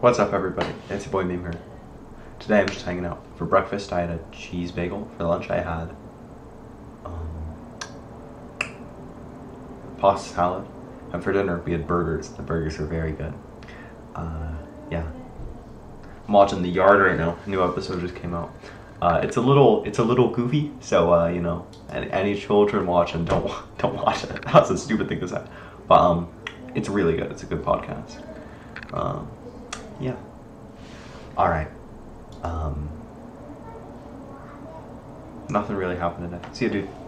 What's up, everybody? It's your boy Meme here. Today I'm just hanging out. For breakfast I had a cheese bagel. For lunch I had pasta salad. And for dinner we had burgers. The burgers were very good. Yeah. I'm watching The Yard right now. A new episode just came out. It's a little goofy, so you know, any children watching, don't watch it. That's a stupid thing to say, but it's really good. It's a good podcast. Yeah. All right. Nothing really happened today. See you, dude.